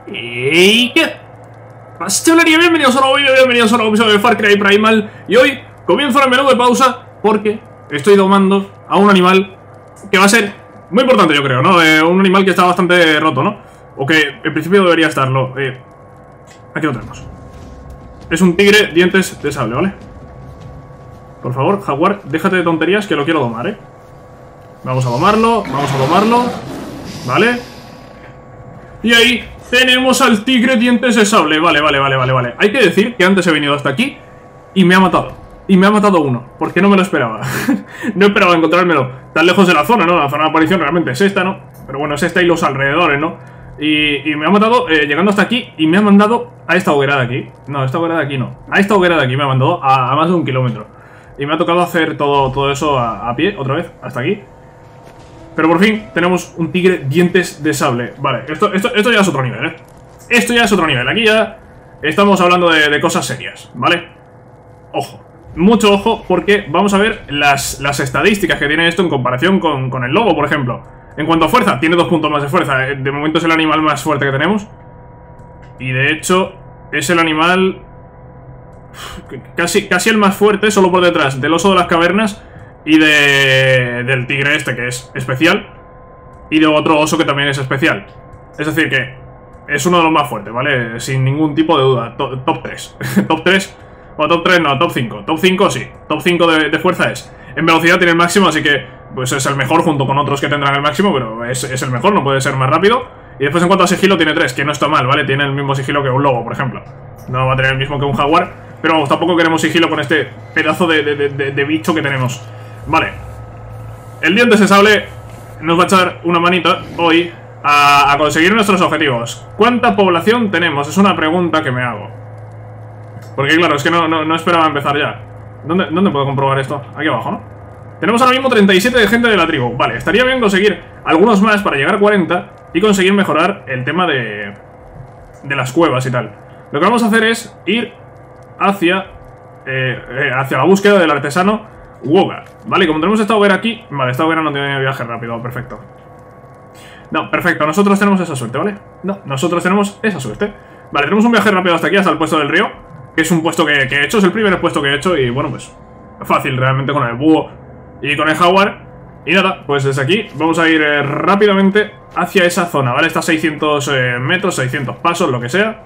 ¿Y qué? Pastelería, bienvenidos a un nuevo vídeo, bienvenidos a un nuevo episodio de Far Cry Primal. Y hoy comienzo el menú de pausa porque estoy domando a un animal que va a ser muy importante, yo creo, ¿no? Un animal que está bastante roto, ¿no? O que en principio debería estarlo. Aquí lo tenemos. Es un tigre dientes de sable, ¿vale? Por favor, jaguar, déjate de tonterías que lo quiero domar, ¿eh? Vamos a domarlo, ¿vale? Y ahí tenemos al tigre dientes de sable. Vale. Hay que decir que antes he venido hasta aquí y me ha matado. Y me ha matado uno, porque no me lo esperaba. No esperaba encontrármelo tan lejos de la zona, ¿no? La zona de aparición realmente es esta, ¿no? Pero bueno, es esta y los alrededores, ¿no? Y me ha matado llegando hasta aquí y me ha mandado a esta hoguera de aquí. No, a esta hoguera de aquí no. A esta hoguera de aquí me ha mandado a más de 1 kilómetro. Y me ha tocado hacer todo eso a pie, otra vez, hasta aquí. Pero por fin tenemos un tigre dientes de sable. Vale, esto ya es otro nivel, ¿eh? Esto ya es otro nivel. Aquí ya estamos hablando de cosas serias, ¿vale? Ojo, mucho ojo, porque vamos a ver las estadísticas que tiene esto en comparación con el lobo, por ejemplo. En cuanto a fuerza, tiene 2 puntos más de fuerza. De momento es el animal más fuerte que tenemos. Y de hecho, es el animal casi el más fuerte, solo por detrás del oso de las cavernas y del tigre este, que es especial, y de otro oso que también es especial. Es decir, que es uno de los más fuertes, ¿vale? Sin ningún tipo de duda. Top 3. Top 3. O top 3 no, top 5. Top 5 sí. Top 5 de fuerza es. En velocidad tiene el máximo, así que pues es el mejor junto con otros que tendrán el máximo, pero es el mejor, no puede ser más rápido. Y después en cuanto a sigilo tiene 3, que no está mal, ¿vale? Tiene el mismo sigilo que un lobo, por ejemplo. No va a tener el mismo que un jaguar, pero vamos, tampoco queremos sigilo con este pedazo de bicho que tenemos. Vale. El dientes de sable nos va a echar una manita hoy a conseguir nuestros objetivos. ¿Cuánta población tenemos? Es una pregunta que me hago. Porque claro, es que no esperaba empezar ya. ¿Dónde puedo comprobar esto? Aquí abajo, ¿no? Tenemos ahora mismo 37 de gente de la tribu. Vale, estaría bien conseguir algunos más para llegar a 40 y conseguir mejorar el tema de las cuevas y tal. Lo que vamos a hacer es ir hacia la búsqueda del artesano Woga. Vale, como tenemos esta hoguera aquí. Vale, esta hoguera no tiene viaje rápido, perfecto. No, perfecto, nosotros tenemos esa suerte, ¿vale? No, nosotros tenemos esa suerte. Vale, tenemos un viaje rápido hasta aquí, hasta el puesto del río, que es un puesto que he hecho, es el primer puesto que he hecho. Y bueno, pues fácil realmente con el búho y con el jaguar. Y nada, pues desde aquí vamos a ir rápidamente hacia esa zona, ¿vale? Está a 600 metros, 600 pasos, lo que sea.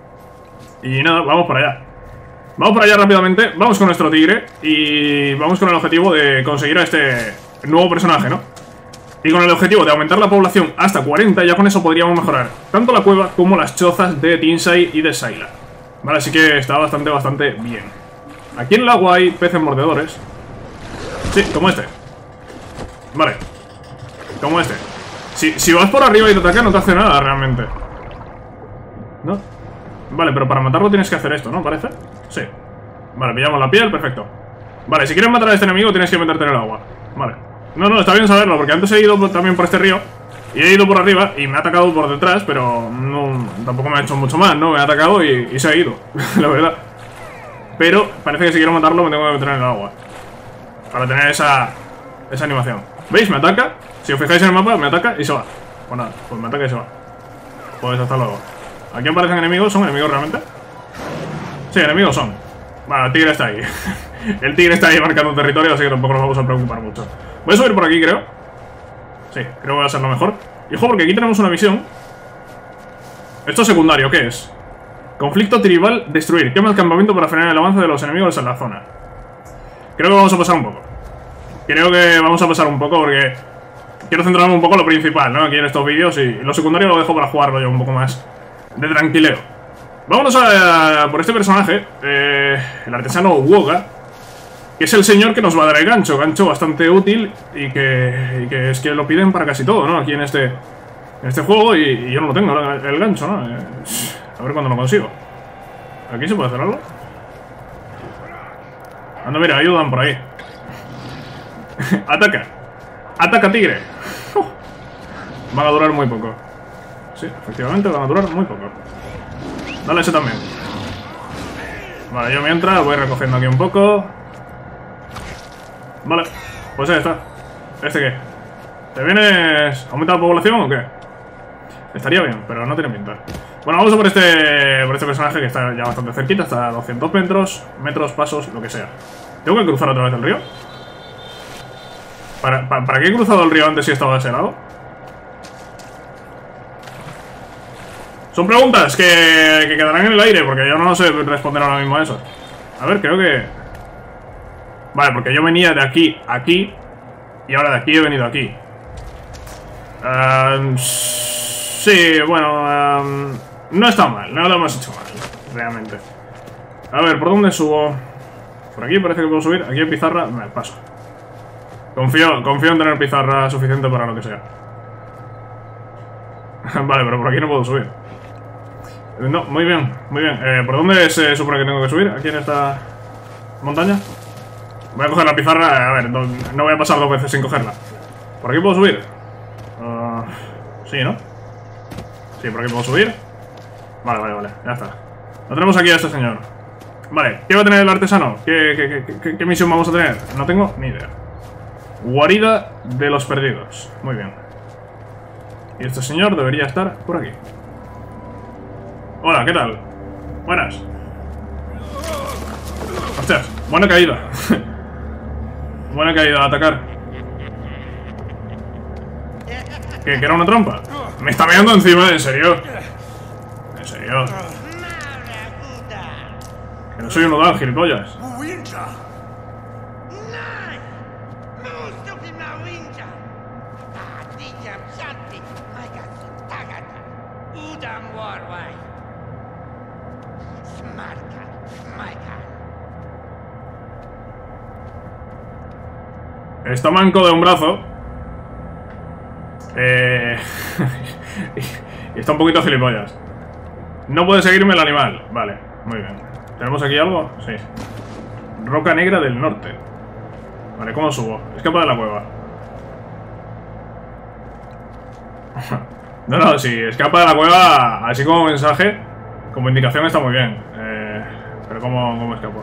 Y nada, vamos para allá. Vamos para allá rápidamente, vamos con nuestro tigre y vamos con el objetivo de conseguir a este nuevo personaje, ¿no? Y con el objetivo de aumentar la población hasta 40, ya con eso podríamos mejorar tanto la cueva como las chozas de Tinsai y de Sayla. Vale, así que está bastante bien. Aquí en el agua hay peces mordedores. Sí, como este. Vale, como este. Si vas por arriba y te ataca no te hace nada realmente. ¿No? Vale, pero para matarlo tienes que hacer esto, ¿no? ¿Parece? Sí. Vale, pillamos la piel, perfecto. Vale, si quieres matar a este enemigo tienes que meterte en el agua. Vale. No, está bien saberlo, porque antes he ido también por este río y he ido por arriba y me ha atacado por detrás, pero no, tampoco me ha hecho mucho más, ¿no? Me ha atacado y se ha ido, la verdad. Pero parece que si quiero matarlo me tengo que meter en el agua para tener esa animación. ¿Veis? Me ataca. Si os fijáis en el mapa, me ataca y se va. Pues nada, pues me ataca y se va. Pues hasta luego. ¿Aquí aparecen enemigos? ¿Son enemigos realmente? Sí, enemigos son. Bueno, el tigre está ahí. El tigre está ahí marcando territorio, así que tampoco nos vamos a preocupar mucho. Voy a subir por aquí, creo. Sí, creo que va a ser lo mejor. Y ojo, porque aquí tenemos una misión. Esto es secundario, ¿qué es? Conflicto tribal, destruir. Quema el campamento para frenar el avance de los enemigos en la zona. Creo que vamos a pasar un poco. Porque quiero centrarme un poco en lo principal, ¿no? Aquí en estos vídeos, y lo secundario lo dejo para jugarlo yo un poco más de tranquileo. Vámonos por este personaje, el artesano Woga, que es el señor que nos va a dar el gancho. Gancho bastante útil y que es que lo piden para casi todo, ¿no? Aquí en este juego, y yo no lo tengo, el gancho, ¿no? A ver cuándo lo consigo. ¿Aquí se puede hacer algo? Anda, mira, ayudan por ahí. Ataca. Ataca, tigre. Van a durar muy poco. Sí, efectivamente van a durar muy poco. Dale ese también. Vale, yo mientras voy recogiendo aquí un poco. Vale, pues ahí está. ¿Este qué? ¿Te vienes a aumentar la población o qué? Estaría bien, pero no tiene pinta. Bueno, vamos a por este personaje que está ya bastante cerquita. Está a 200 metros, pasos, lo que sea. ¿Tengo que cruzar otra vez el río? ¿Para qué he cruzado el río antes si estaba de ese lado? Son preguntas que quedarán en el aire, porque yo no sé responder ahora mismo a eso. A ver, creo que... Vale, porque yo venía de aquí a aquí, y ahora de aquí he venido aquí. Sí, bueno... no está mal, no lo hemos hecho mal, realmente. A ver, ¿por dónde subo? Por aquí parece que puedo subir. Aquí hay pizarra, me paso. Confío en tener pizarra suficiente para lo que sea. Vale, pero por aquí no puedo subir. No, muy bien, muy bien. ¿Por dónde se supone que tengo que subir? ¿Aquí en esta montaña? Voy a coger la pizarra, a ver, no voy a pasar 2 veces sin cogerla. ¿Por aquí puedo subir? Sí, ¿no? Sí, por aquí puedo subir. Vale, ya está. Lo tenemos aquí a este señor. Vale, ¿qué va a tener el artesano? ¿Qué misión vamos a tener? No tengo ni idea. Guarida de los perdidos. Muy bien. Y este señor debería estar por aquí. Hola, ¿qué tal? Buenas. Hostias, buena caída. Buena caída a atacar. ¿Que era una trampa? Me está meando encima, ¿en serio? ¿En serio? Que no soy un nodal, gilipollas. Está manco de un brazo. Y está un poquito gilipollas. No puede seguirme el animal. Vale, muy bien. ¿Tenemos aquí algo? Sí. Roca negra del norte. Vale, ¿cómo subo? Escapa de la cueva. No, sí, escapa de la cueva así como mensaje, como indicación está muy bien. Pero ¿cómo escapo?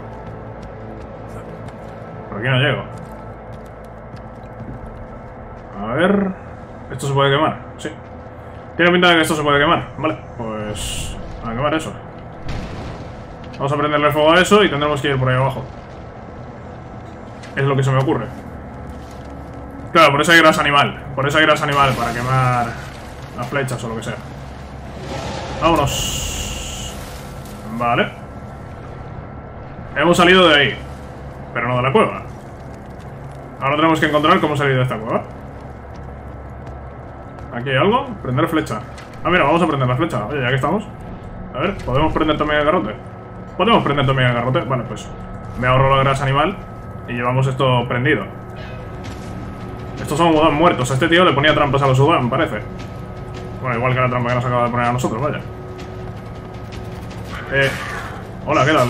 Por aquí no llego. A ver... ¿Esto se puede quemar? Sí. Tiene pinta de que esto se puede quemar. Vale, pues... a quemar eso. Vamos a prenderle fuego a eso y tendremos que ir por ahí abajo. Es lo que se me ocurre. Claro, por esa grasa animal. Por esa grasa animal para quemar las flechas o lo que sea. Vámonos. Vale. Hemos salido de ahí, pero no de la cueva. Ahora tenemos que encontrar cómo salir de esta cueva. ¿Aquí hay algo? Prender flecha. Ah, mira, vamos a prender la flecha. Oye, ya que estamos. A ver, ¿podemos prender también el garrote? ¿Podemos prender también el garrote? Vale, pues me ahorro la grasa animal y llevamos esto prendido. Estos son Udam muertos. A este tío le ponía trampas a los Udam, parece. Bueno, igual que la trampa que nos acaba de poner a nosotros, vaya. Hola, ¿qué tal?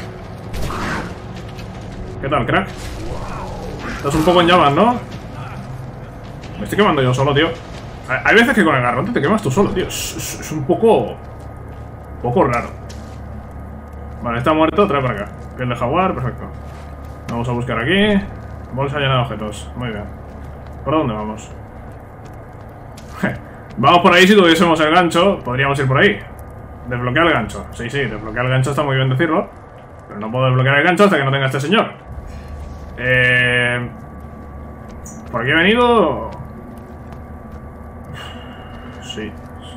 ¿Qué tal, crack? Estás un poco en llamas, ¿no? Me estoy quemando yo solo, tío. Hay veces que con el garrote te quemas tú solo, tío. Es un poco raro. Vale, está muerto, trae para acá. Piel de jaguar, perfecto. Vamos a buscar aquí. Bolsa llena de objetos, muy bien. ¿Por dónde vamos? Vamos por ahí. Si tuviésemos el gancho, podríamos ir por ahí. Desbloquear el gancho. Sí, desbloquear el gancho está muy bien decirlo. Pero no puedo desbloquear el gancho hasta que no tenga este señor. ¿Por aquí he venido? Sí.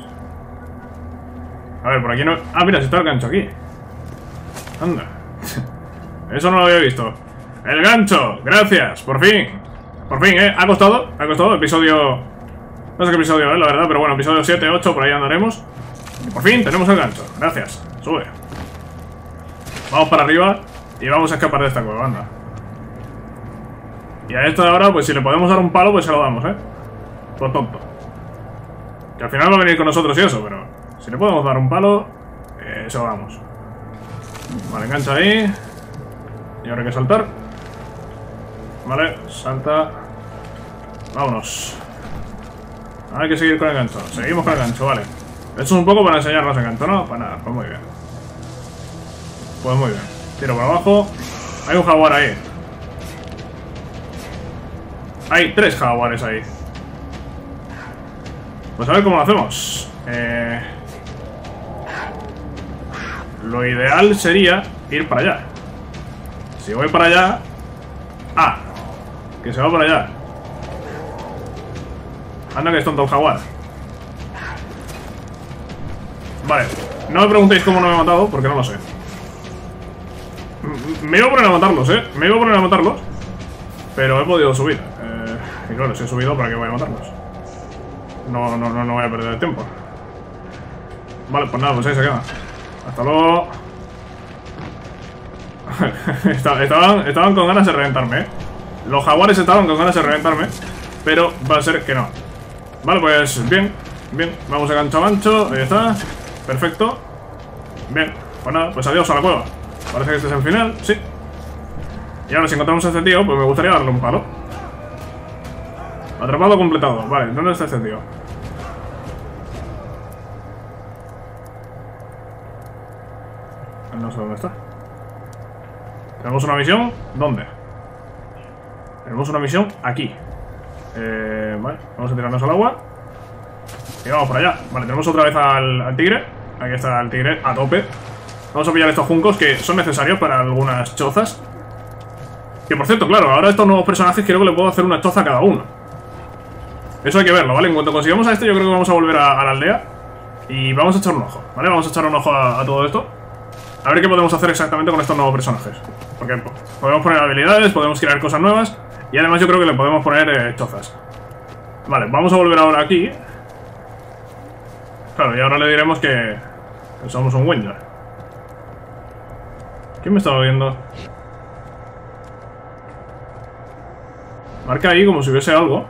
A ver, por aquí no... Ah, mira, si está el gancho aquí. Anda. Eso no lo había visto. ¡El gancho! ¡Gracias! ¡Por fin! Por fin, ¿eh? Ha costado episodio... No sé qué episodio es, la verdad, pero bueno, episodio 7, 8, por ahí andaremos. Y por fin tenemos el gancho. Gracias. Sube. Vamos para arriba y vamos a escapar de esta cueva, anda. Y a esta hora, pues si le podemos dar un palo, pues se lo damos, ¿eh? Por tonto. Que al final va a venir con nosotros y eso, pero... si le podemos dar un palo, se lo damos. Vale, engancha ahí. Y ahora hay que saltar. Vale, salta. Vámonos. Hay que seguir con el gancho. Seguimos con el gancho, vale. Esto es un poco para enseñarnos el gancho, ¿no? Para nada, pues muy bien. Pues muy bien. Tiro para abajo. Hay un jaguar ahí. Hay 3 jaguares ahí. Pues a ver cómo lo hacemos. lo ideal sería ir para allá. Si voy para allá... Ah, que se va para allá. Anda que es tonto el jaguar. Vale, no me preguntéis cómo no me he matado, porque no lo sé. Me iba a poner a matarlos, me iba a poner a matarlos, pero he podido subir. Y claro, si he subido, ¿para qué voy a matarlos? No voy a perder el tiempo. Vale, pues nada, pues ahí se queda. Hasta luego. Estaban con ganas de reventarme, Los jaguares estaban con ganas de reventarme, pero va a ser que no. Vale, pues bien, vamos a gancho a gancho, ahí está. Perfecto. Bien, pues nada, pues adiós a la cueva. Parece que este es el final, sí. Y ahora si encontramos a este tío, pues me gustaría darle un palo. Atrapado completado, vale, ¿dónde está este tío? No sé dónde está. ¿Tenemos una misión? ¿Dónde? Tenemos una misión aquí. Vale, vamos a tirarnos al agua. Y vamos para allá. Vale, tenemos otra vez al tigre. Aquí está el tigre a tope. Vamos a pillar estos juncos que son necesarios para algunas chozas. Que por cierto, claro, ahora estos nuevos personajes creo que le puedo hacer una choza a cada uno. Eso hay que verlo, ¿vale? En cuanto consigamos a este, yo creo que vamos a volver a la aldea. Y vamos a echar un ojo, ¿vale? Vamos a echar un ojo a todo esto. A ver qué podemos hacer exactamente con estos nuevos personajes. Porque podemos poner habilidades, podemos crear cosas nuevas. Y además yo creo que le podemos poner chozas. Vale, vamos a volver ahora aquí. Claro, y ahora le diremos que somos un Winger. ¿Quién me estaba viendo? Marca ahí como si hubiese algo.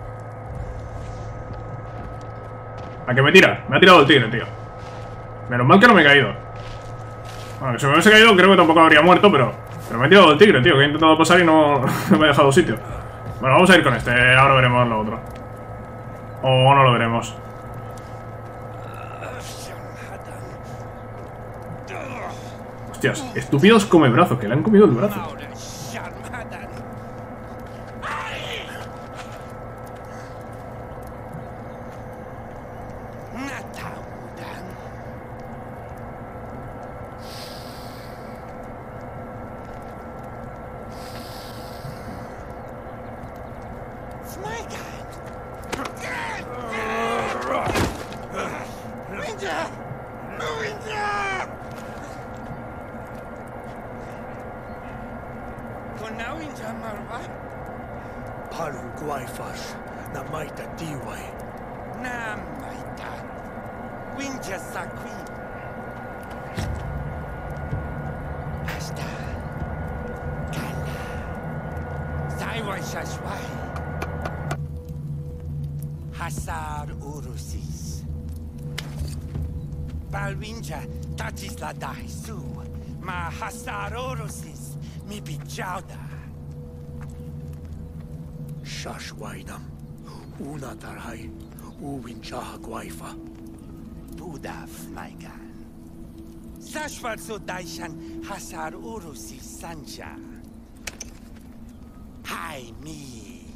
¿A qué me tira? Me ha tirado el tigre, tío. Menos mal que no me he caído. Bueno, que si me hubiese caído creo que tampoco habría muerto, pero me ha tirado el tigre, tío, que he intentado pasar y no me ha dejado sitio. Bueno, vamos a ir con este, ahora veremos lo otro. O no lo veremos. Hostias, estúpidos come brazos, que le han comido el brazo. Hasar Urusis Balwinja Tajisla Daisu Ma Hasar Urusis Mi Bijauda Shashwaidam Una Tarhai Uwinjaha Guaifa Budaf Maigan Sashwar Daishan Hasar Urusis Sanja Hai Mi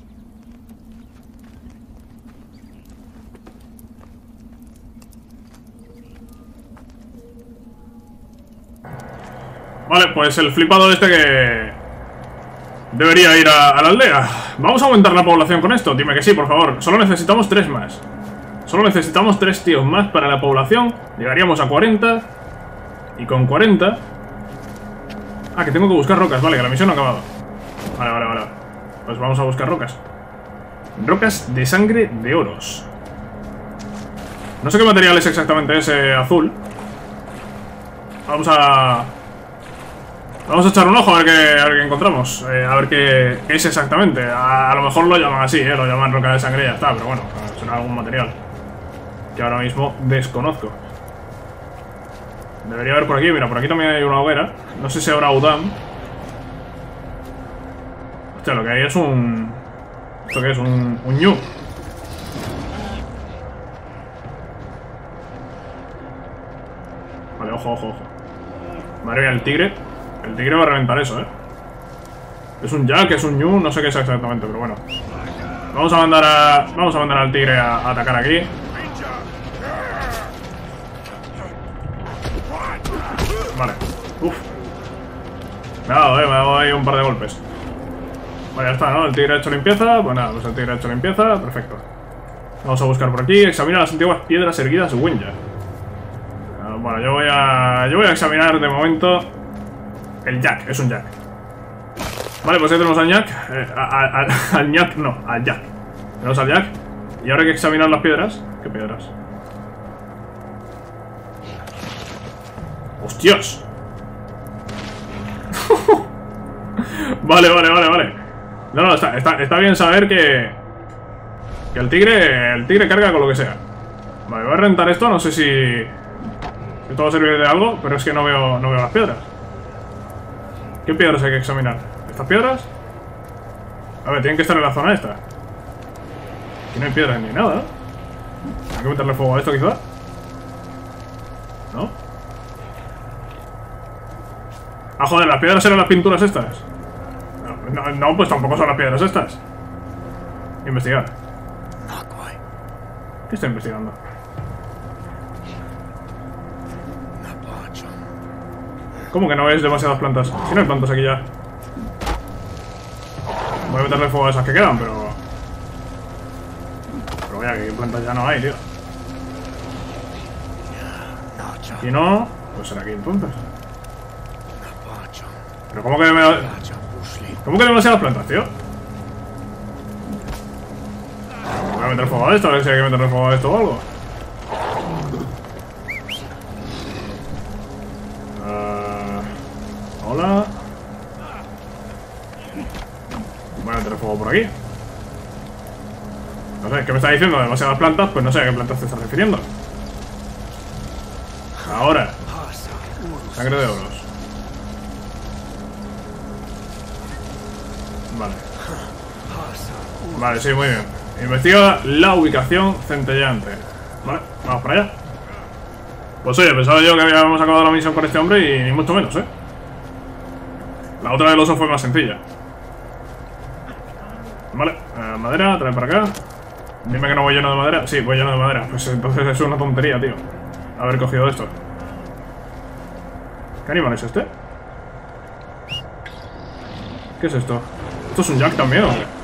Vale, pues el flipado este que debería ir a la aldea. Vamos a aumentar la población con esto. Dime que sí, por favor. Solo necesitamos 3 más. Solo necesitamos 3 tíos más para la población. Llegaríamos a 40. Y con 40... Ah, que tengo que buscar rocas. Vale, que la misión no ha acabado. Vale. Pues vamos a buscar rocas. Rocas de sangre de oros. No sé qué material es exactamente ese azul. Vamos a echar un ojo a ver qué encontramos. A ver qué es exactamente. A lo mejor lo llaman así, lo llaman roca de sangre y ya está. Pero bueno, será algún material que ahora mismo desconozco. Debería haber por aquí. Mira, por aquí también hay una hoguera. No sé si habrá Udam. Hostia, lo que hay es un... ¿Esto qué es? Un ñu. Vale, ojo. Madre mía, el tigre. El tigre va a reventar eso, Es un jack, es un ñu, no sé qué es exactamente, pero bueno. Vamos a mandar al tigre a atacar aquí. Vale. Uf. Me ha dado ahí un par de golpes. Vale, ya está, ¿no? El tigre ha hecho limpieza. Pues nada, pues el tigre ha hecho limpieza. Perfecto. Vamos a buscar por aquí. Examina las antiguas piedras erguidas Wenja. Bueno, yo voy a examinar de momento el Jack. Es un Jack. Vale, pues ya tenemos al Jack. Al Jack, no, al Jack. Tenemos al Jack. Y ahora hay que examinar las piedras. ¿Qué piedras? ¡Hostias! Vale. No, está bien saber que el tigre carga con lo que sea. Vale, voy a rentar esto, no sé si esto va a servir de algo, pero es que no veo las piedras. ¿Qué piedras hay que examinar? ¿Estas piedras? A ver, tienen que estar en la zona esta. Aquí no hay piedras ni nada. ¿Hay que meterle fuego a esto quizá? ¿No? Ah, joder, las piedras eran las pinturas estas. No, pues tampoco son las piedras estas. Investigar. ¿Qué estoy investigando? ¿Cómo que no ves demasiadas plantas? Si no hay plantas aquí ya. Voy a meterle fuego a esas que quedan, pero... Pero vaya, que plantas ya no hay, tío. Y no... Pues será aquí entonces. Pero ¿cómo que demasiadas plantas, tío? Voy a meter fuego a esto, a ver si hay que meterle fuego a esto o algo. Hola. Voy a meter fuego por aquí. No sé, ¿qué me está diciendo? Demasiadas plantas, pues no sé a qué plantas te estás refiriendo. Ahora. Sangre de oros. Vale, sí, muy bien. Investiga la ubicación centelleante. Vale, vamos para allá. Pues oye, pensaba yo que habíamos acabado la misión con este hombre y ni mucho menos, ¿eh? La otra del oso fue más sencilla. Vale, madera, trae para acá. Dime que no voy lleno de madera. Sí, voy lleno de madera. Pues entonces es una tontería, tío, haber cogido esto. ¿Qué animal es este? ¿Qué es esto? ¿Esto es un Jack también o qué?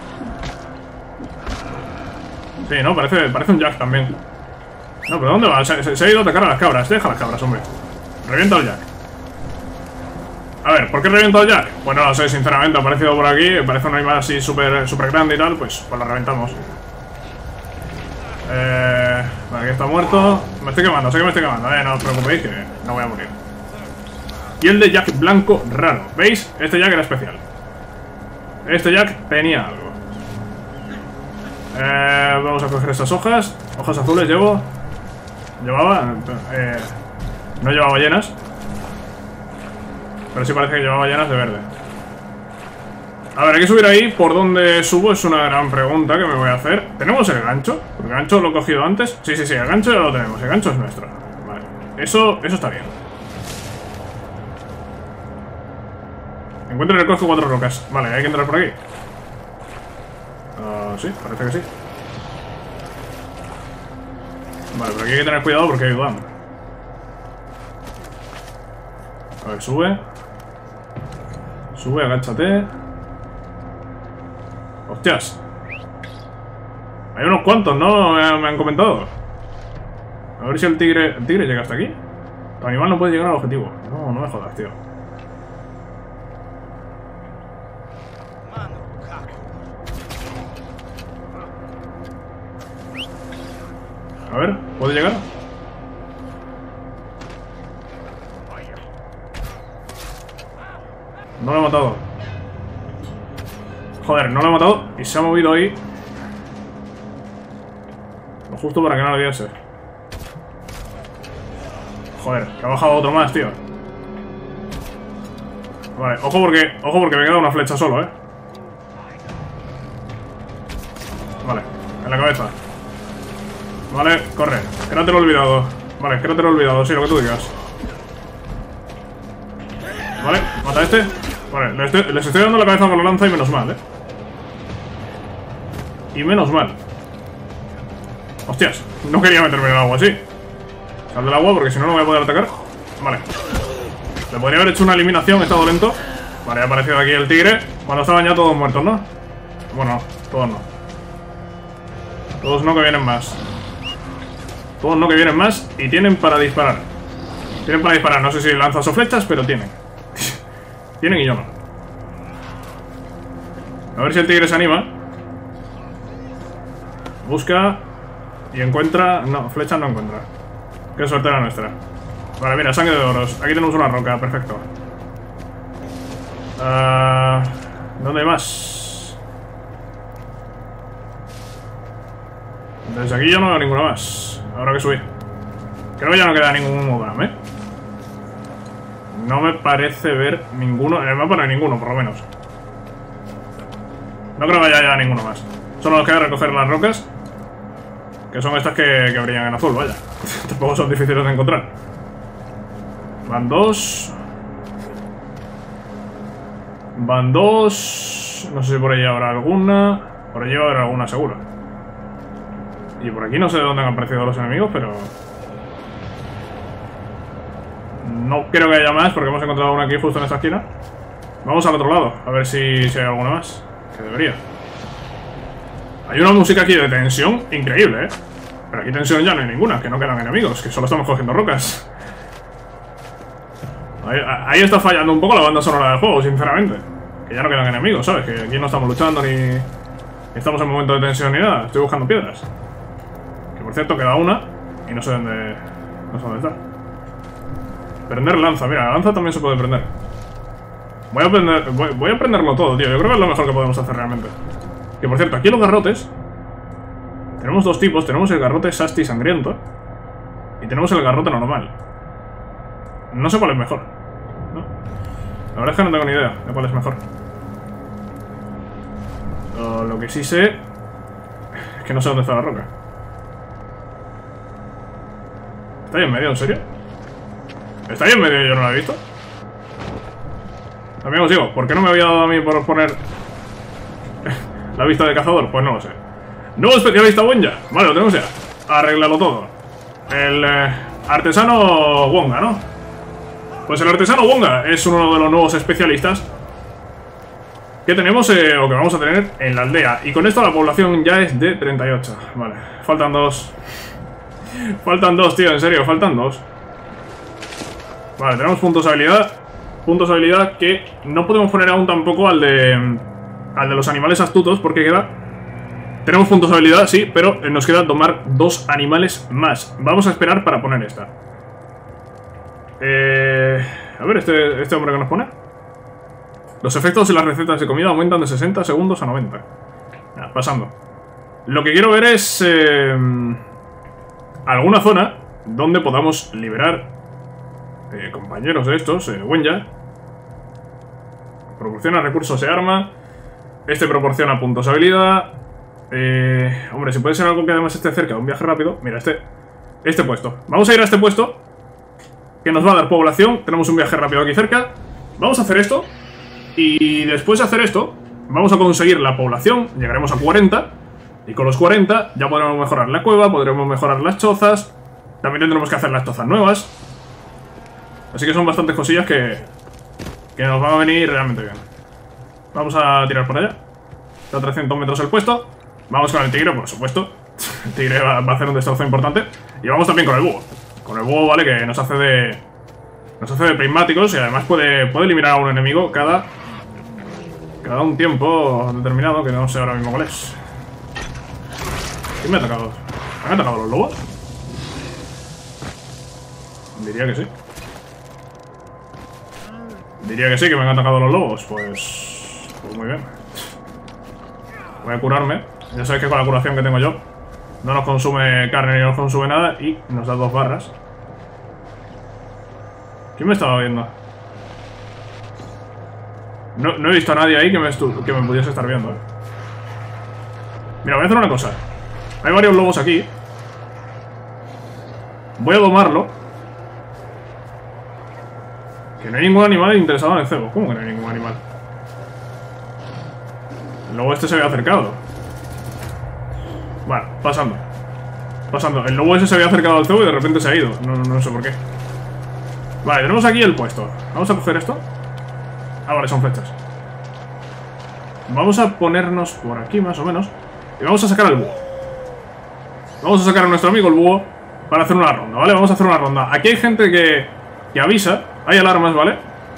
Sí, no, parece un Jack también. No, pero ¿dónde va? Se ha ido a atacar a las cabras. Deja las cabras, hombre. Revienta al Jack. A ver, ¿por qué reviento al Jack? Pues no lo sé, sinceramente. Ha aparecido por aquí. Parece un animal así súper grande y tal. Pues lo reventamos. Vale, aquí está muerto. Me estoy quemando, sé que me estoy quemando. No os preocupéis que no voy a morir. Y el de Jack blanco raro. ¿Veis? Este Jack era especial. Este Jack tenía algo. Vamos a coger estas hojas. Hojas azules llevo. Llevaba. No llevaba llenas. Pero sí parece que llevaba llenas de verde. A ver, hay que subir ahí. ¿Por dónde subo? Es una gran pregunta que me voy a hacer. ¿Tenemos el gancho? Porque el gancho lo he cogido antes. Sí, el gancho ya lo tenemos. El gancho es nuestro. Vale. Eso está bien. Encuentro en el cosco 4 rocas. Vale, hay que entrar por aquí. Sí, parece que sí. Vale, pero aquí hay que tener cuidado porque hay dudan. A ver, sube. Sube, agáchate. ¡Hostias! Hay unos cuantos, ¿no? Me han comentado. A ver si el tigre llega hasta aquí. Tu animal no puede llegar al objetivo. No me jodas, tío. A ver, ¿puede llegar? No lo he matado. Joder, no lo he matado y se ha movido ahí. Lo justo para que no le diese. Joder, que ha bajado otro más, tío. Vale, ojo porque me queda una flecha solo, Vale, en la cabeza. Vale, corre, que no te lo he olvidado. Vale, que no te lo he olvidado, sí, lo que tú digas. Vale, mata a este. Vale, les estoy dando la cabeza con la lanza y menos mal, Y menos mal. Hostias, no quería meterme en el agua así. Sal del agua porque si no, no voy a poder atacar. Vale. Le podría haber hecho una eliminación, he estado lento. Vale, ha aparecido aquí el tigre. Cuando estaban ya todos muertos, ¿no? Bueno, todos no. Todos no, que vienen más. Todos no, que vienen más. Y tienen para disparar. Tienen para disparar, no sé si lanzas o flechas, pero tienen. Tienen y yo no. A ver si el tigre se anima. Busca y encuentra... No, flechas no encuentra. Qué suerte la nuestra. Vale, mira, sangre de oros. Aquí tenemos una roca, perfecto. ¿Dónde hay más? Desde aquí yo no veo ninguno más. Habrá que subir. Creo que ya no queda ningún Mudram, ¿eh? No me parece ver ninguno. En el mapa no hay ninguno, por lo menos. No creo que haya ya ninguno más. Solo nos queda recoger las rocas, que son estas que brillan en azul, vaya. Tampoco son difíciles de encontrar. Van dos. Van dos. No sé si por ahí habrá alguna. Por allí habrá alguna seguro. Y por aquí no sé de dónde han aparecido los enemigos, pero... No creo que haya más porque hemos encontrado una aquí justo en esta esquina. Vamos al otro lado, a ver si hay alguna más. Que debería. Hay una música aquí de tensión increíble, ¿eh? Pero aquí tensión ya no hay ninguna, que no quedan enemigos, que solo estamos cogiendo rocas. Ahí está fallando un poco la banda sonora del juego, sinceramente. Que ya no quedan enemigos, ¿sabes? Que aquí no estamos luchando ni estamos en momento de tensión ni nada. Estoy buscando piedras. Que por cierto queda una y no sé dónde... No sé dónde está. Prender lanza, mira, la lanza también se puede prender. Voy a prenderlo todo, tío. Yo creo que es lo mejor que podemos hacer realmente. Que por cierto, aquí los garrotes tenemos dos tipos. Tenemos el garrote Sasti sangriento y tenemos el garrote normal. No sé cuál es mejor, ¿no? La verdad es que no tengo ni idea de cuál es mejor. Lo que sí sé es que no sé dónde está la roca. ¿Está ahí en medio, en serio? ¿Está ahí en medio y yo no la he visto? También os digo, ¿por qué no me había dado a mí por poner la vista de cazador? Pues no lo sé. Nuevo especialista Wonja. Vale, lo tenemos ya. Arréglalo todo. El artesano Wonga, ¿no? Pues el artesano Wonga es uno de los nuevos especialistas que tenemos o que vamos a tener en la aldea. Y con esto la población ya es de 38. Vale, faltan dos. Faltan dos, tío, en serio, faltan dos. Vale, tenemos puntos de habilidad. Puntos de habilidad que no podemos poner aún tampoco al de los animales astutos, porque queda... Tenemos puntos de habilidad, sí, pero nos queda tomar 2 animales más. Vamos a esperar para poner esta. A ver, este hombre que nos pone. Los efectos y las recetas de comida aumentan de 60 segundos a 90. Pasando. Lo que quiero ver es... alguna zona donde podamos liberar... compañeros de estos, Wonja. Proporciona recursos de arma. Este proporciona puntos de habilidad. Hombre, si puede ser algo que además esté cerca de un viaje rápido. Mira, este puesto. Vamos a ir a este puesto, que nos va a dar población. Tenemos un viaje rápido aquí cerca. Vamos a hacer esto. Y después de hacer esto, vamos a conseguir la población. Llegaremos a 40. Y con los 40 ya podremos mejorar la cueva, podremos mejorar las chozas. También tendremos que hacer las chozas nuevas. Así que son bastantes cosillas que nos van a venir realmente bien. Vamos a tirar por allá. Está a 300 metros el puesto. Vamos con el tigre, por supuesto. El tigre va a hacer un destrozo importante. Y vamos también con el búho. Con el búho, vale, que nos hace de prismáticos. Y además puede eliminar a un enemigo cada un tiempo determinado, que no sé ahora mismo cuál es. ¿Quién me ha atacado? ¿Han atacado los lobos? Diría que sí. Diría que sí, que me han atacado los lobos. Pues muy bien. Voy a curarme. Ya sabéis que con la curación que tengo yo no nos consume carne ni nos consume nada. Y nos da 2 barras. ¿Quién me estaba viendo? No he visto a nadie ahí que me pudiese estar viendo. Mira, voy a hacer una cosa. Hay varios lobos aquí. Voy a domarlo. Que no hay ningún animal interesado en el cebo. ¿Cómo que no hay ningún animal? El lobo este se había acercado. Bueno, pasando. El lobo ese se había acercado al cebo y de repente se ha ido. No sé por qué. Vale, tenemos aquí el puesto. Vamos a coger esto. Ah, vale, son flechas. Vamos a ponernos por aquí más o menos. Y vamos a sacar al búho. Vamos a sacar a nuestro amigo el búho para hacer una ronda, ¿vale? Vamos a hacer una ronda. Aquí hay gente que avisa. Hay alarmas, ¿vale?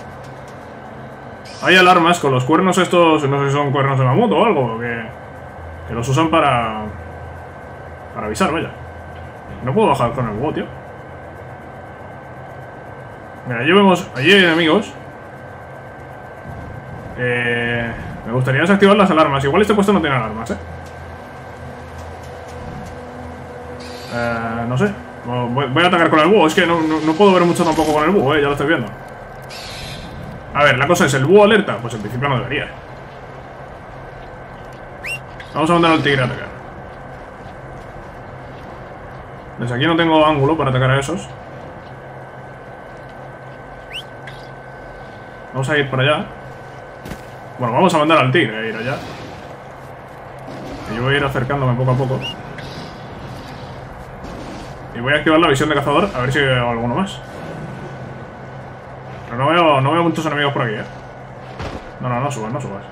Hay alarmas con los cuernos estos. No sé si son cuernos de mamut o algo. Que los usan para avisar, vaya. No puedo bajar con el búho, tío. Mira, allí vemos. Allí hay enemigos. Me gustaría desactivar las alarmas. Igual este puesto no tiene alarmas, no sé. Voy a atacar con el búho. Es que no puedo ver mucho tampoco con el búho, ya lo estoy viendo. A ver, la cosa es, ¿el búho alerta? Pues en principio no debería. Vamos a mandar al tigre a atacar. Desde aquí no tengo ángulo para atacar a esos. Vamos a ir para allá. Bueno, vamos a mandar al tigre a ir allá. Y yo voy a ir acercándome poco a poco. Y voy a activar la visión de cazador a ver si veo alguno más. Pero no veo muchos enemigos por aquí, No subas, no subas.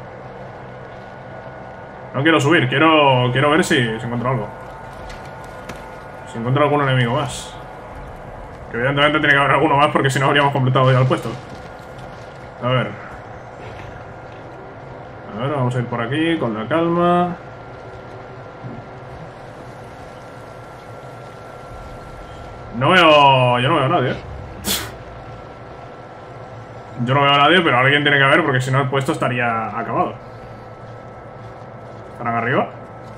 No quiero subir, quiero ver si encuentro algo. Si encuentro algún enemigo más. Que evidentemente tiene que haber alguno más porque si no habríamos completado ya el puesto. A ver, vamos a ir por aquí con la calma. Yo no veo a nadie. Yo no veo a nadie, pero alguien tiene que haber porque si no el puesto estaría acabado. ¿Están arriba?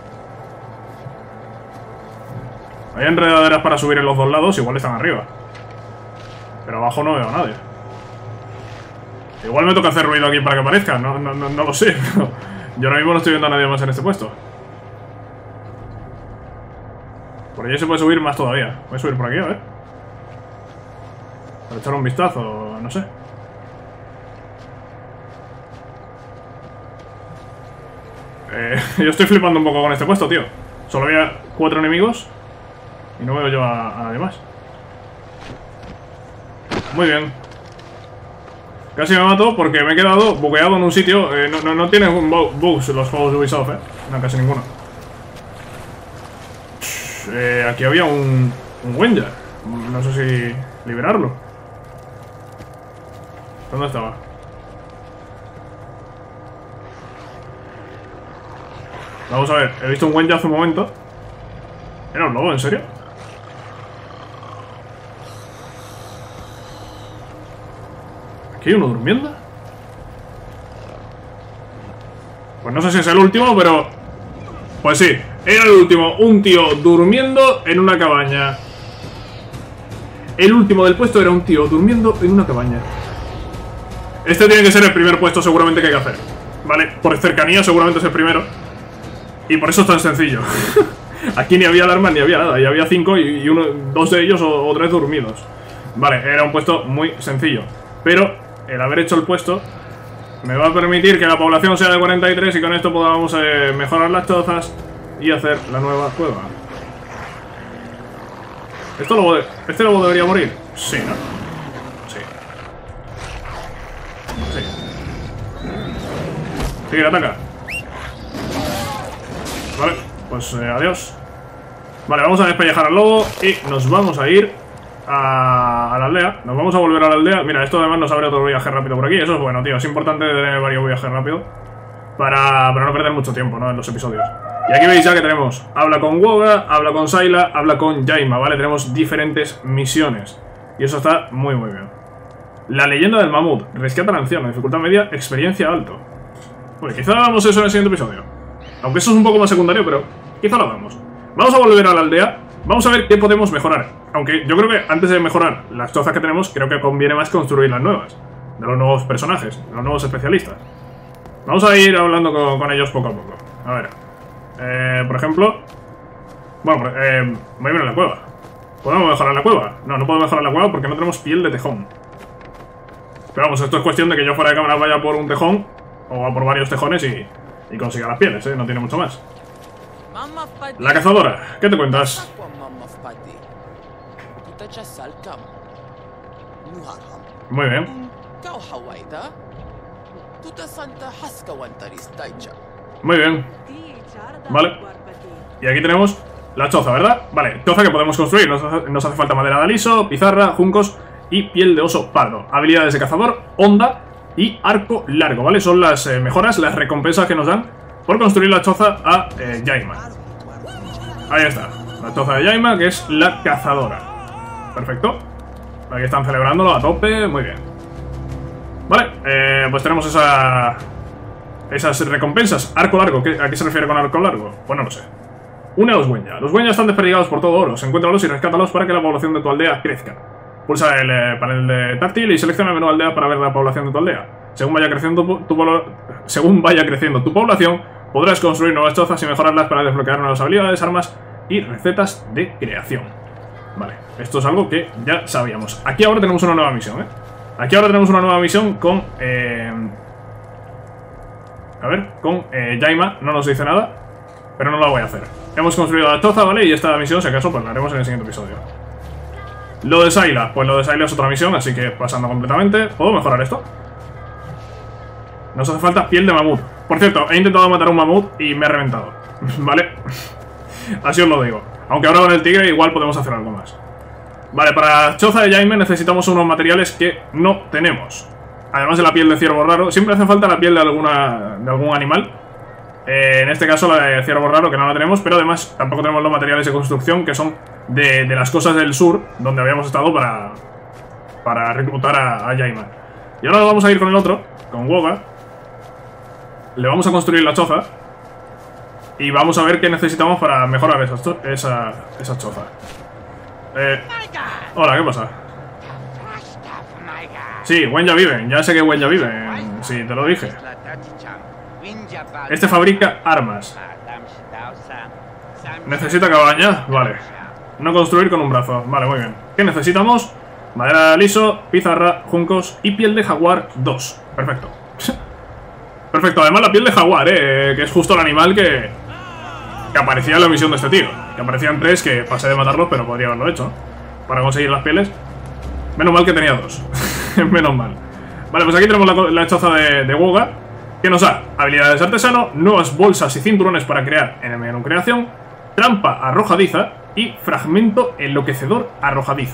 Hay enredaderas para subir en los dos lados, igual están arriba. Pero abajo no veo a nadie. Igual me toca hacer ruido aquí para que aparezca, no lo sé. Yo ahora mismo no estoy viendo a nadie más en este puesto. Por allí se puede subir más todavía. Voy a subir por aquí, a ver. Para echar un vistazo, no sé. Yo estoy flipando un poco con este puesto, tío. Solo había 4 enemigos y no veo yo a nadie más. Muy bien. Casi me mato porque me he quedado bugueado en un sitio. No tienen bugs los juegos de Ubisoft, No, casi ninguno. Aquí había un Wenger. No sé si liberarlo. ¿Dónde estaba? Vamos a ver, he visto un Wenger hace un momento. ¿Era un lobo, en serio? ¿Aquí hay uno durmiendo? Pues no sé si es el último, pero... Pues sí, era el último. Un tío durmiendo en una cabaña. El último del puesto era un tío durmiendo en una cabaña. Este tiene que ser el primer puesto seguramente que hay que hacer. Vale, por cercanía seguramente es el primero. Y por eso es tan sencillo. Aquí ni había alarmas ni había nada. Y había 5 y dos de ellos o 3 dormidos. Vale, era un puesto muy sencillo. Pero el haber hecho el puesto me va a permitir que la población sea de 43 y con esto podamos mejorar las chozas y hacer la nueva cueva. ¿Este lobo debería morir? Sí, ¿no? Sí. Sigue, ataca. Vale, pues adiós. Vale, vamos a despellejar al lobo y nos vamos a ir a la aldea. Nos vamos a volver a la aldea. Mira, esto además nos abre otro viaje rápido por aquí. Eso es bueno, tío. Es importante tener varios viajes rápidos para no perder mucho tiempo, ¿no? En los episodios. Y aquí veis ya que tenemos habla con Woga, habla con Sayla, habla con Jaima, ¿vale? Tenemos diferentes misiones. Y eso está muy muy bien. La leyenda del mamut. Rescata al anciano. Dificultad media. Experiencia alto. Bueno, quizá hagamos eso en el siguiente episodio. Aunque eso es un poco más secundario, pero quizá lo hagamos. Vamos a volver a la aldea. Vamos a ver qué podemos mejorar. Aunque yo creo que antes de mejorar las chozas que tenemos, creo que conviene más construir las nuevas. De los nuevos personajes, de los nuevos especialistas. Vamos a ir hablando con ellos poco a poco. A ver. Por ejemplo... Bueno, voy a ir a la cueva. ¿Podemos mejorar la cueva? No puedo mejorar la cueva porque no tenemos piel de tejón. Pero vamos, esto es cuestión de que yo fuera de cámara vaya por un tejón o a por varios tejones y consiga las pieles, no tiene mucho más. La cazadora, ¿qué te cuentas? Muy bien. Muy bien. Vale. Y aquí tenemos la choza, ¿verdad? Vale, choza que podemos construir. Nos hace falta madera de aliso, pizarra, juncos y piel de oso pardo. Habilidades de cazador, onda y arco largo, ¿vale? Son las mejoras, las recompensas que nos dan por construir la choza a Yaima. Ahí está, la choza de Yaima, que es la cazadora. Perfecto. Aquí están celebrándolo a tope, muy bien. Vale, pues tenemos esas recompensas. Arco largo, ¿a qué se refiere con arco largo? Pues no lo sé. Une a los Wenya. Los Wenya están desperdigados por todo oro. Encuéntralos y rescátalos para que la población de tu aldea crezca. Pulsa el panel de táctil y selecciona el menú aldea para ver la población de tu aldea. Según vaya creciendo tu población, podrás construir nuevas chozas y mejorarlas para desbloquear nuevas habilidades, armas y recetas de creación. Vale, esto es algo que ya sabíamos. Aquí ahora tenemos una nueva misión, ¿eh? Aquí ahora tenemos una nueva misión con... con Yaima. No nos dice nada, pero no la voy a hacer. Hemos construido la choza, ¿vale? Y esta misión, si acaso, pues la haremos en el siguiente episodio. Lo de Sayla, pues lo de Sayla es otra misión, así que pasando completamente. ¿Puedo mejorar esto? Nos hace falta piel de mamut. Por cierto, he intentado matar a un mamut y me he reventado. ¿Vale? Así os lo digo. Aunque ahora con el tigre igual podemos hacer algo más. Vale, para choza de Yaima necesitamos unos materiales que no tenemos. Además de la piel de ciervo raro, siempre hace falta la piel de algún animal. En este caso la de ciervo raro, que no la tenemos, pero además tampoco tenemos los materiales de construcción, que son de las cosas del sur, donde habíamos estado para reclutar a Yaima. Y ahora vamos a ir con el otro, con Woga. Le vamos a construir la choza y vamos a ver qué necesitamos para mejorar esa choza. Hola, ¿qué pasa? Sí, Wenya vive, ya sé que Wenya vive. Sí, te lo dije. Este fabrica armas. ¿Necesita cabaña? Vale. No construir con un brazo. Vale, muy bien. ¿Qué necesitamos? Madera de liso, pizarra, juncos y piel de jaguar 2. Perfecto. Perfecto, además la piel de jaguar, que es justo el animal que aparecía en la misión de este tío. Que aparecían 3, que pasé de matarlos, pero podría haberlo hecho, ¿no? Para conseguir las pieles. Menos mal que tenía 2. Menos mal. Vale, pues aquí tenemos la choza de Woga, que nos da habilidades de artesano, nuevas bolsas y cinturones para crear en el menú creación, trampa arrojadiza y fragmento enloquecedor arrojadizo.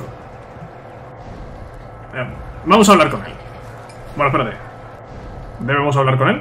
Vamos a hablar con él. Bueno, espérate. ¿Debemos hablar con él?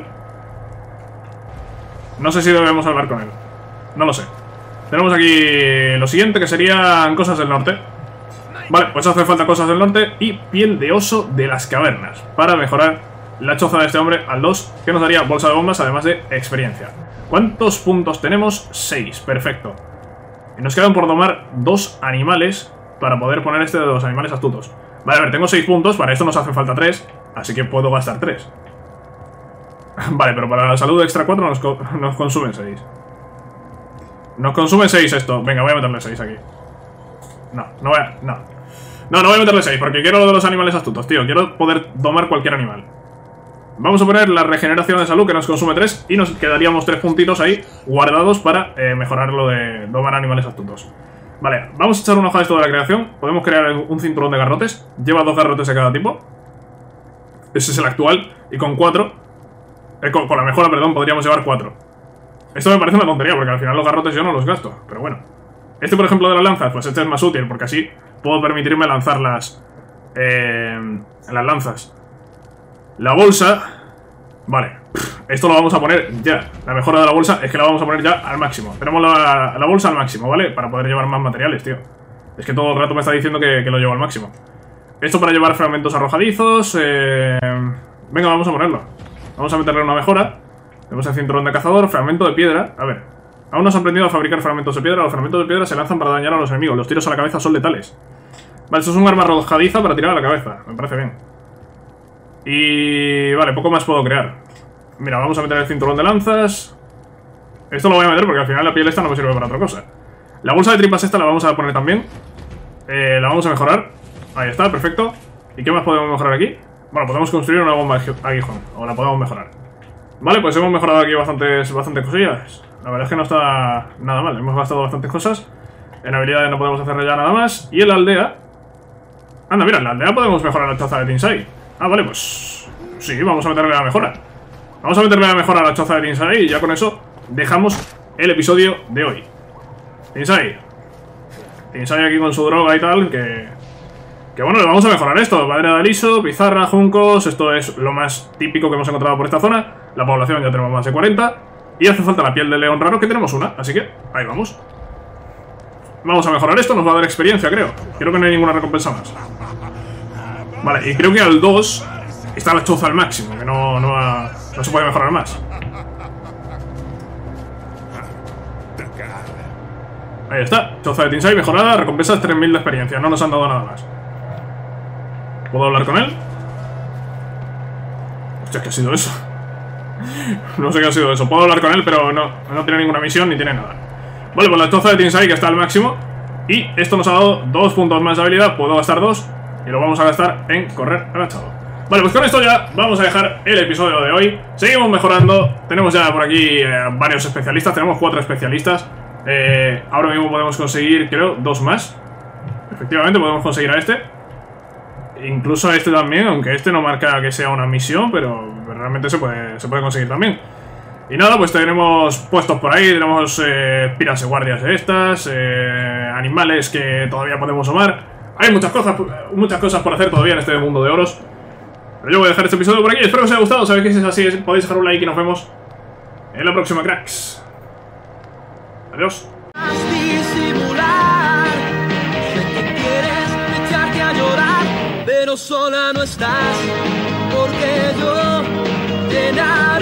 No sé si debemos hablar con él. No lo sé. Tenemos aquí lo siguiente, que serían cosas del norte. Vale, pues hace falta cosas del norte y piel de oso de las cavernas para mejorar la choza de este hombre al 2, que nos daría bolsa de bombas, además de experiencia. ¿Cuántos puntos tenemos? 6, perfecto. Y nos quedan por domar 2 animales para poder poner este de los animales astutos. Vale, a ver, tengo 6 puntos, para esto nos hace falta 3, así que puedo gastar 3. Vale, pero para la salud extra 4 nos consumen 6. Nos consume 6 esto. Venga, voy a meterle 6 aquí. No voy a meterle 6 porque quiero lo de los animales astutos, tío. Quiero poder domar cualquier animal. Vamos a poner la regeneración de salud, que nos consume 3, y nos quedaríamos 3 puntitos ahí guardados para mejorar lo de domar animales astutos. Vale, vamos a echar una hoja de esto de la creación. Podemos crear un cinturón de garrotes. Lleva 2 garrotes de cada tipo. Ese es el actual. Y con 4 con la mejora, perdón, podríamos llevar 4. Esto me parece una tontería, porque al final los garrotes yo no los gasto. Pero bueno. Este, por ejemplo, de las lanzas, pues este es más útil, porque así puedo permitirme lanzar las lanzas. La bolsa... Vale, esto lo vamos a poner ya. La mejora de la bolsa es que la vamos a poner ya al máximo. Tenemos la bolsa al máximo, ¿vale? Para poder llevar más materiales, tío. Es que todo el rato me está diciendo que lo llevo al máximo. Esto para llevar fragmentos arrojadizos. Venga, vamos a ponerlo. Vamos a meterle una mejora. Tenemos el cinturón de cazador, fragmento de piedra. A ver, aún no has aprendido a fabricar fragmentos de piedra. Los fragmentos de piedra se lanzan para dañar a los enemigos. Los tiros a la cabeza son letales. Vale, esto es un arma arrojadiza para tirar a la cabeza. Me parece bien. Y... vale, poco más puedo crear. Mira, vamos a meter el cinturón de lanzas. Esto lo voy a meter porque al final la piel esta no me sirve para otra cosa. La bolsa de tripas esta la vamos a poner también. La vamos a mejorar. Ahí está, perfecto. ¿Y qué más podemos mejorar aquí? Bueno, podemos construir una bomba aguijón. O la podemos mejorar. Vale, pues hemos mejorado aquí bastantes cosillas. La verdad es que no está nada mal. Hemos gastado bastantes cosas. En habilidades no podemos hacerle ya nada más. Y en la aldea Anda, mira, en la aldea podemos mejorar la choza de Tinsai. Ah, vale, pues... sí, vamos a meterle la mejora. Vamos a meterle la mejora a la choza de Tinsai y ya con eso dejamos el episodio de hoy. Tinsai aquí con su droga y tal, que bueno, le vamos a mejorar esto. Madera de aliso, pizarra, juncos. Esto es lo más típico que hemos encontrado por esta zona. La población ya tenemos más de 40. Y hace falta la piel de león raro, que tenemos una. Así que, ahí vamos. Vamos a mejorar esto, nos va a dar experiencia, creo. Creo que no hay ninguna recompensa más. Vale, y creo que al 2 está la choza al máximo, que no se puede mejorar más. Ahí está, choza de Tinsai mejorada, recompensas 3000 de experiencia. No nos han dado nada más. ¿Puedo hablar con él? Hostia, ¿qué ha sido eso? No sé qué ha sido eso. Puedo hablar con él, pero no tiene ninguna misión ni tiene nada. Vale, pues la choza de Tinsai que está al máximo. Y esto nos ha dado 2 puntos más de habilidad. Puedo gastar 2 y lo vamos a gastar en correr agachado. Vale, pues con esto ya vamos a dejar el episodio de hoy. Seguimos mejorando. Tenemos ya por aquí varios especialistas. Tenemos 4 especialistas. Ahora mismo podemos conseguir, creo, 2 más. Efectivamente, podemos conseguir a este. Incluso a este también, aunque este no marca que sea una misión, pero realmente se puede conseguir también. Y nada, pues tenemos puestos por ahí, tenemos piras y guardias de estas, animales que todavía podemos tomar. Hay muchas cosas por hacer todavía en este mundo de oros. Pero yo voy a dejar este episodio por aquí, espero que os haya gustado, sabéis que si es así podéis dejar un like y nos vemos en la próxima, cracks. Adiós. Pero sola no estás, porque yo te